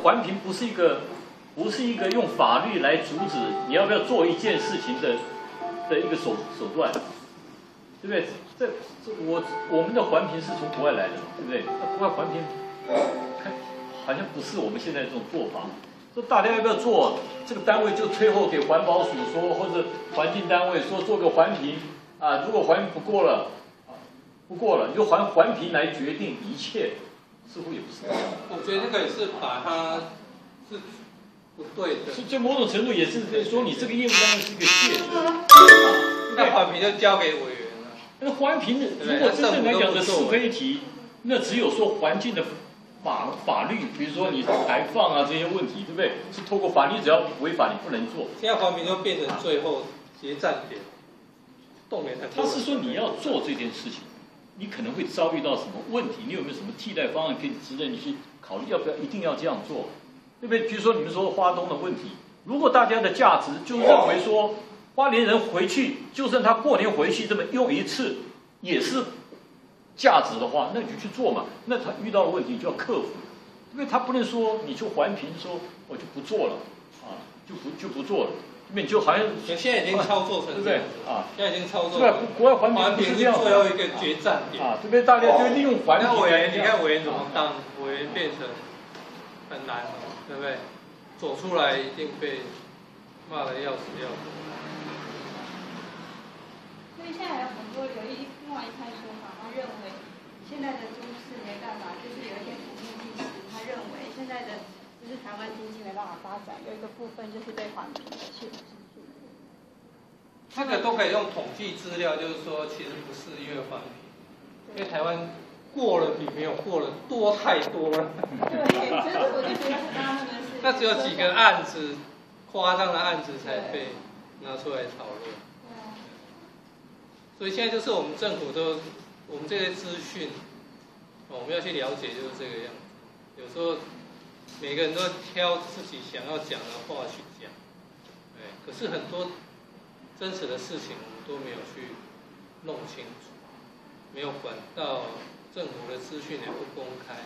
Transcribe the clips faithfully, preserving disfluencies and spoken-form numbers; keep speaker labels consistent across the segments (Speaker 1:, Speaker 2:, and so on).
Speaker 1: 环评不是一个，不是一个用法律来阻止你要不要做一件事情的的一个手手段，对不对？这这我我们的环评是从国外来的，对不对？那国外环评看好像不是我们现在这种做法。说大家要不要做？这个单位就推后给环保署说，或者环境单位说做个环评啊，如果环评不过了，啊不过了，就环环评来决定一切，似乎也不是这样。
Speaker 2: 我觉得那个也是把它是不对的。
Speaker 1: 这某种程度也是说你这个业务单位是一个卸责，
Speaker 2: 那环评就交给委员了。
Speaker 1: 那环评如果真正来讲的是非题，那只有说环境的。法法律，比如说你排放啊这些问题，对不对？是透过法律，只要违法你不能做。
Speaker 2: 现在环评就变成最后结站点，动点很多。
Speaker 1: 他是说你要做这件事情，你可能会遭遇到什么问题？你有没有什么替代方案可以值得你去考虑？要不要一定要这样做？对不对？比如说你们说花东的问题，如果大家的价值就认为说花莲人回去，就算他过年回去这么用一次，也是。价值的话，那你就去做嘛。那他遇到的问题就要克服，因为他不能说你就环评说我就不做了，啊，就不就不做了，因为你就好像
Speaker 2: 现在已经操作成
Speaker 1: 对不对啊？
Speaker 2: 现在已经操作。
Speaker 1: 对，国外环
Speaker 2: 评
Speaker 1: 评是这样
Speaker 2: 最后一个决战点
Speaker 1: 啊，对不对？大家就利用环评。
Speaker 2: 那委员，你看委员怎么当？委员变成很难，对不对？走出来一定被骂得要死要活。
Speaker 3: 所以现在还有很多有一另外一派说法，他认为现在的都市没办法，就是有一些普遍意识，他认为现在的就是台湾经济没办法发展，有一个部分就是被环评的限制住。
Speaker 2: 这个都可以用统计资料，就是说其实不是因为环评，因为台湾过了比没有过了多太多了。
Speaker 3: 对，所以我就觉得他们是。
Speaker 2: 那只有几个案子，夸张的案子才被拿出来讨论。所以现在就是我们政府都，我们这些资讯，哦，我们要去了解，就是这个样子。有时候每个人都挑自己想要讲的话去讲，对。可是很多真实的事情我们都没有去弄清楚，没有管到政府的资讯也不公开。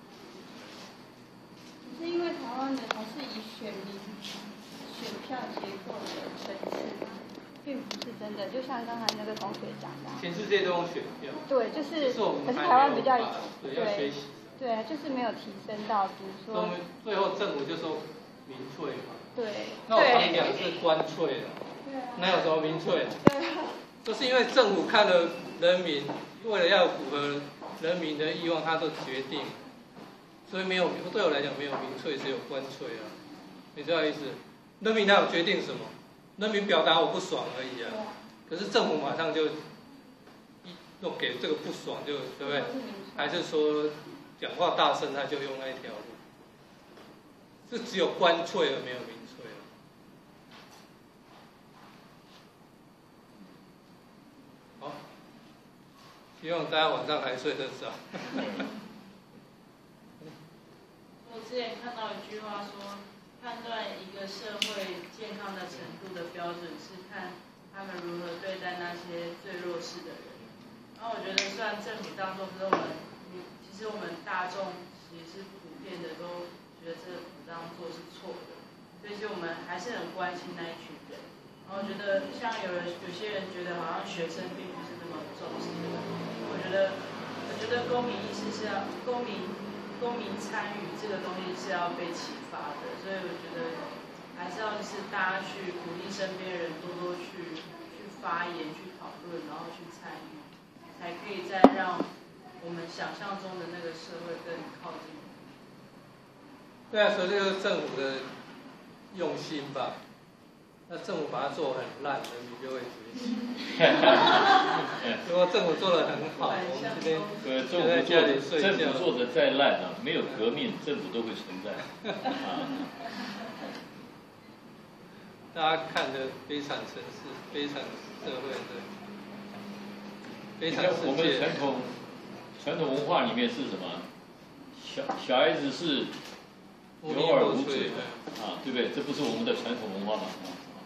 Speaker 3: 是因为台湾的还是以选民选票结构的层次。并不是真的，就像刚才那个同学讲的、啊，
Speaker 2: 全世界都用选票。
Speaker 3: 对，就是，
Speaker 2: 是我们
Speaker 3: 可是台湾比较
Speaker 2: 对要学习。
Speaker 3: 对，就是没有提升到，比如说。
Speaker 2: 最后政府就说民粹嘛。
Speaker 3: 对。
Speaker 2: 那我常讲是官粹了。
Speaker 3: 对啊。
Speaker 2: 哪有什么民粹？
Speaker 3: 对啊。
Speaker 2: 就是因为政府看了人民，为了要符合人民的欲望，他做决定，所以没有对我来讲没有民粹，只有官粹啊。你知道意思？人民哪有决定什么？人民表达我不爽而已啊，可是政府马上就一又给这个不爽就对不对？还是说讲话大声他就用那一条路？这只有官粹而没有民粹了。好，希望大家晚上还睡得着。
Speaker 4: 我之前看到一句话说。判断一个社会健康的程度的标准是看他们如何对待那些最弱势的人。然后我觉得，虽然政府当中跟我们，其实我们大众其实是普遍的都觉得这个这样做是错的，所以其实我们还是很关心那一群人。然后我觉得，像有人有些人觉得好像学生并不是那么重视这个，我觉得，我觉得公民意识是要公民。公民参与这个东西是要被启发的，所以我觉得还是要就是大家去鼓励身边人多多去去发言、去讨论，然后去参与，才可以再让我们想象中的那个社会更靠近。
Speaker 2: 对啊，所以这个政府的用心吧。那政府把它做很烂，人民就会觉醒。如果政府做得很好，我们这边
Speaker 1: 呃，政府做的政府做的再烂啊，没有革命，政府都会存在。啊、
Speaker 2: 大家看的悲惨城市、悲惨社会的悲惨世界。
Speaker 1: 我们传统传统文化里面是什么？小小孩子是有耳无嘴啊，对不对？这不是我们的传统文化吗？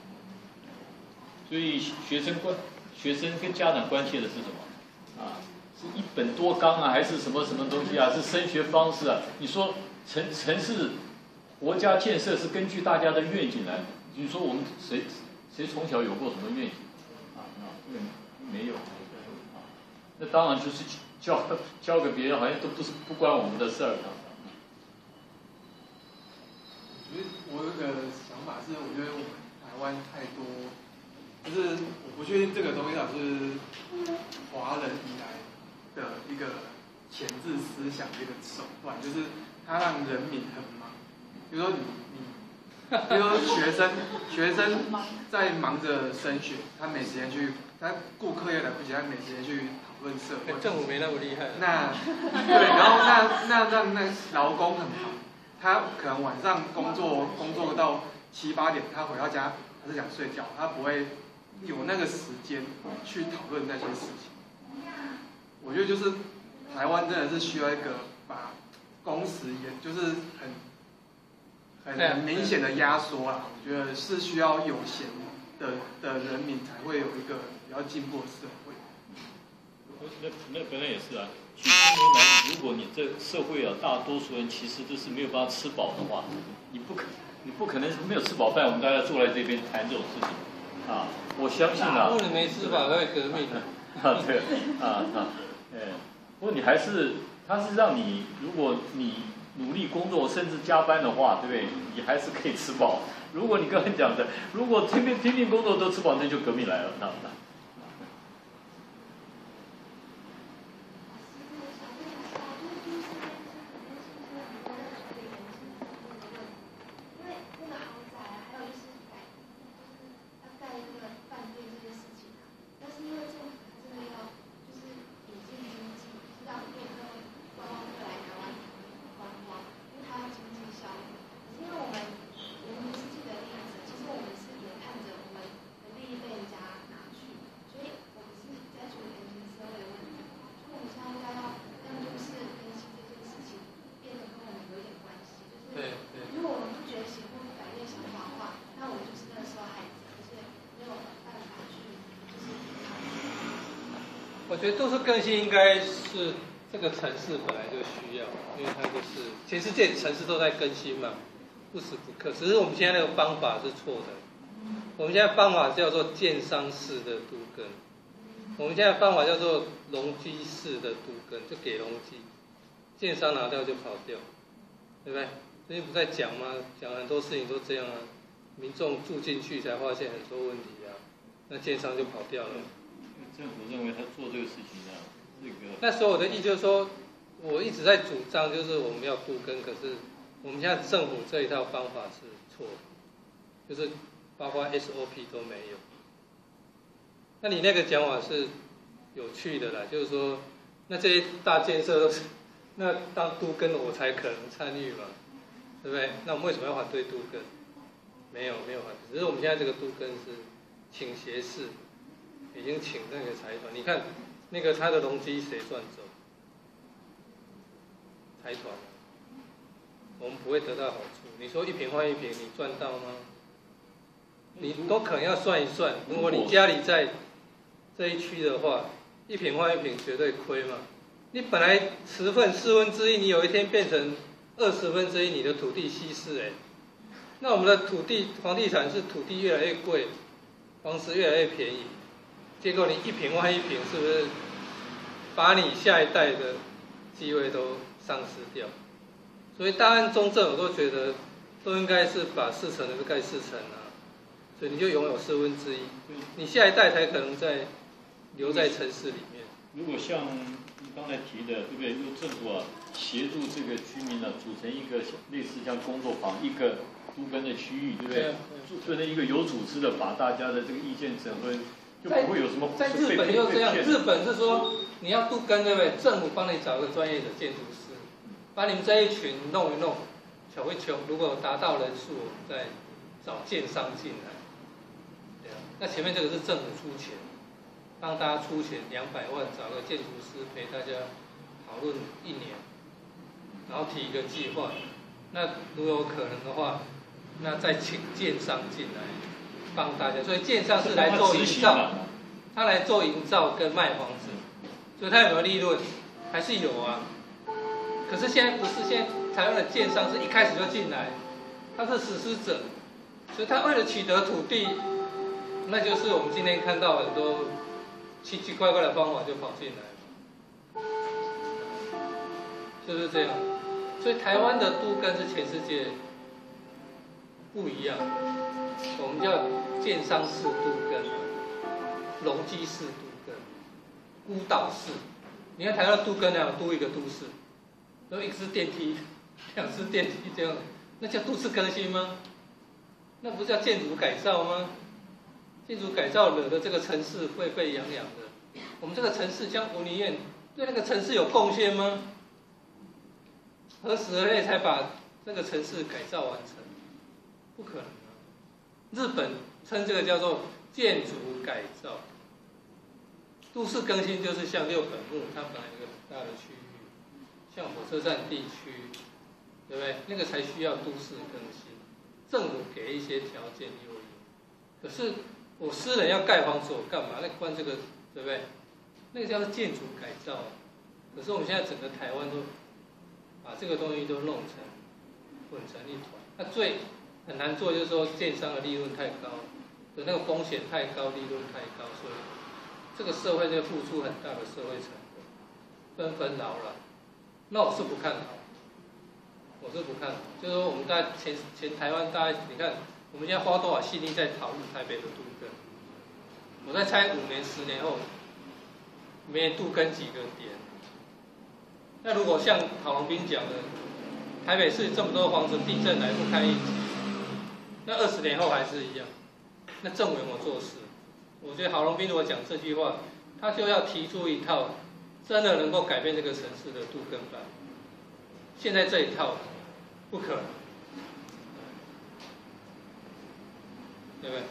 Speaker 1: 所以学生关学生跟家长关切的是什么？啊，是一本多纲啊，还是什么什么东西啊？是升学方式啊？你说城城市国家建设是根据大家的愿景来的。你说我们谁谁从小有过什么愿景？啊啊，这个没有。啊，那当然就是交交给别人，好像都不是不关我们的事儿。
Speaker 5: 我觉得我有个想法是，我觉得我们台湾太多，就是我不确定这个东西到底是华人以来的一个钳制思想的一个手段，就是它让人民很忙。比如说你你，比如说学生学生在忙着升学，他没时间去，他顾课业来不及，他没时间去讨论社会。
Speaker 2: 政府没那么厉害。
Speaker 5: 那对，然后那那让那劳工很忙。他可能晚上工作工作到七八点，他回到家他是想睡觉，他不会有那个时间去讨论那些事情。我觉得就是台湾真的是需要一个把工时也就是很很明显的压缩啦。我觉得是需要有闲的的人民才会有一个比较进步的社会。
Speaker 1: 那那本来也是啊。几十年来，如果你这社会啊，大多数人其实都是没有办法吃饱的话，你不可，你不可能没有吃饱饭，我们大家坐在这边谈这种事情，啊，我相信啊。
Speaker 2: 如果你没吃饱，会革命的。
Speaker 1: 啊，对，啊啊，哎，不过你还是，他是让你，如果你努力工作，甚至加班的话，对不对？你还是可以吃饱。如果你刚才讲的，如果天天天天工作都吃饱，那就革命来了，那那。
Speaker 2: 我觉得都市更新应该是这个城市本来就需要，因为它就是全世界城市都在更新嘛，不时不刻。只是我们现在那个方法是错的，我们现在方法叫做建商式的都更，我们现在方法叫做容积式的都更，就给容积，建商拿掉就跑掉，对不对？最近不在讲吗？讲很多事情都这样啊，民众住进去才发现很多问题啊，那建商就跑掉了。
Speaker 1: 政府认为他做这个事情啊，这个
Speaker 2: 那时候我的意思就是说，我一直在主张就是我们要都更，可是我们现在政府这一套方法是错的，就是包括 S O P 都没有。那你那个讲法是有趣的啦，就是说，那这些大建设都是，那当都更我才可能参与嘛，对不对？那我们为什么要反对都更？没有没有反对，只是我们现在这个都更是倾斜式。已经请那个财团，你看那个他的容积谁赚走？财团，我们不会得到好处。你说一平换一平，你赚到吗？你都可能要算一算。如果你家里在这一区的话，一平换一平绝对亏嘛。你本来十份四分之一，你有一天变成二十分之一，你的土地稀释哎。那我们的土地房地产是土地越来越贵，房子越来越便宜。结果你一平换一平，是不是把你下一代的机会都丧失掉？所以大安中正我都觉得都应该是把四成的盖四成啊，所以你就拥有四分之一，你下一代才可能在留在城市里面。
Speaker 1: 如果像你刚才提的，对不对？由政府啊协助这个居民呢、啊，组成一个类似像工作坊一个都更的区域，对不对？组成一个有组织的，把大家的这个意见整合。就不会有什么
Speaker 2: 在日本又这样，日本是说你要都更，对不对？政府帮你找个专业的建筑师，把你们这一群弄一弄，求一求，如果达到人数，再找建商进来。对啊，那前面这个是政府出钱，帮大家出钱两百万，找个建筑师陪大家讨论一年，然后提一个计划。那如果有可能的话，那再请建商进来。帮大家，所以建商是来做营造，他来做营造跟卖房子，所以他有没有利润？还是有啊。可是现在不是，现在台湾的建商是一开始就进来， 他是实施者，所以他为了取得土地，那就是我们今天看到很多奇奇怪怪的方法就跑进来，是不是这样？所以台湾的都更是全世界不一样，我们叫建商式都更、容积式都更、孤岛式。你看台湾都更啊，都一个都市，然后一只电梯、两只电梯这样，那叫都市更新吗？那不是叫建筑改造吗？建筑改造惹得这个城市沸沸扬扬的。我们这个城市像文林苑，对那个城市有贡献吗？何时何夜才把那个城市改造完成？不可能啊！日本称这个叫做建筑改造。都市更新就是像六本木，它本来有一个很大的区域，像火车站地区，对不对？那个才需要都市更新，政府给一些条件诱因。可是我私人要盖房子，我干嘛？那关这个，对不对？那个叫做建筑改造。可是我们现在整个台湾都把这个东西都弄成混成一团。那最很难做就是说，建商的利润太高，的那个风险太高，利润太高，所以这个社会就付出很大的社会成本，纷纷扰扰。那我是不看好，我是不看好。就是说，我们大概前前台湾大概，你看我们现在花多少心力在讨论台北的都更，我在猜五年、十年后，每年都更几个点。那如果像郝龙斌讲的，台北市这么多房子，地震来不开一级，那二十年后还是一样，那政委有没有做事？我觉得郝龙斌如果讲这句话，他就要提出一套真的能够改变这个城市的都更法。现在这一套不可能，对不对？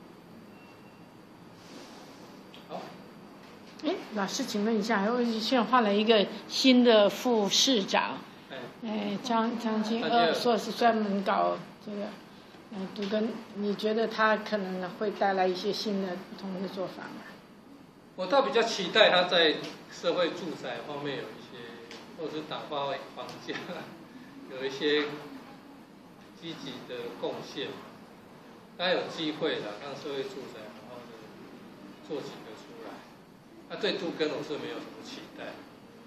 Speaker 2: 好。
Speaker 6: 哎，老师，请问一下，我现在换了一个新的副市长，哎，张张金二说是专门搞这个，嗯，都更，你觉得他可能会带来一些新的不同的做法吗？
Speaker 2: 我倒比较期待他在社会住宅方面有一些，或者是打发房价，有一些积极的贡献。他有机会的，让社会住宅好好的做几个出来。他对都更我是没有什么期待，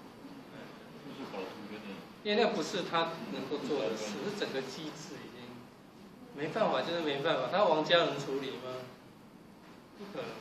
Speaker 2: 因为那不是他能够做的事，是整个机制已经没办法，就是没办法。他王家能处理吗？不可能。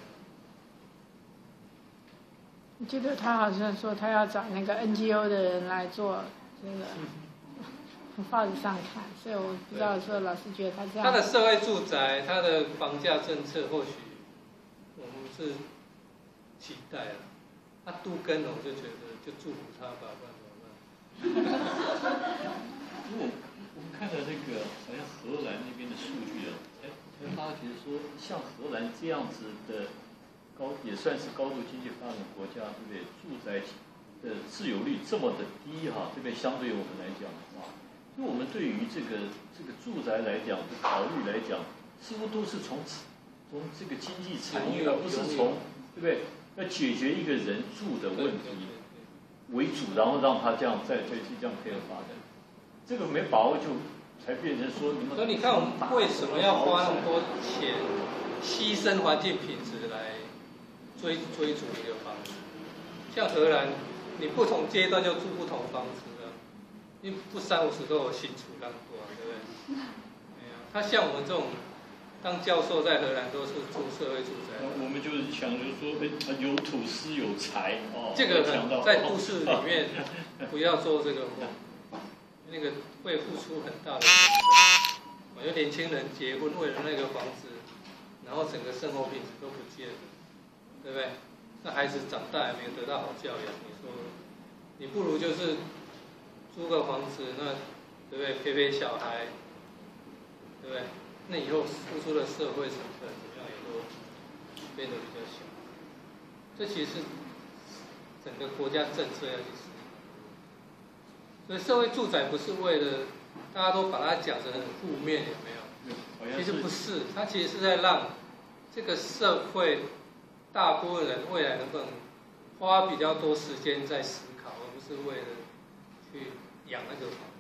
Speaker 6: 我记得他好像说他要找那个 N G O 的人来做这个，从报纸上看，所以我不知道说老师觉得他这样。
Speaker 2: 他的社会住宅，他的房价政策，或许我们是期待了。他都更了，我就觉得就祝福他吧，不然怎么办？
Speaker 1: 如果我们看到那个好像荷兰那边的数据啊，才才发觉说，像荷兰这样子的。高也算是高度经济发展国家，对不对？住宅的自有率这么的低哈，对不对？相对于我们来讲的话，所以我们对于这个这个住宅来讲的考虑来讲，似乎都是从从这个经济产业，而不是从对不对？要解决一个人住的问题为主，然后让他这样再再去这样配合发展，这个没把握就才变成说你们。
Speaker 2: 所以你看，我们为什么要花那么多钱，牺牲环境品质来？追追逐一个房子，像荷兰，你不同阶段就住不同房子了，因为不三五十都有新出让过，对不对？没有，他像我们这种当教授在荷兰都是住社会住宅。
Speaker 1: 我们就是强调说，有土司有财哦。
Speaker 2: 这个在都市里面不要做这个梦，那个会付出很大的成本。我觉得年轻人结婚为了那个房子，然后整个生活品质都不见了。对不对？那孩子长大也没有得到好教养，你说，你不如就是租个房子，那对不对？陪陪小孩，对不对？那以后付出的社会成本怎么样也都变得比较小。这其实是整个国家政策要去思考。所以社会住宅不是为了大家都把它讲成很负面，有没有？其实不是，它其实是在让这个社会。大部分人未来能不能花比较多时间在思考，而不是为了去养那个房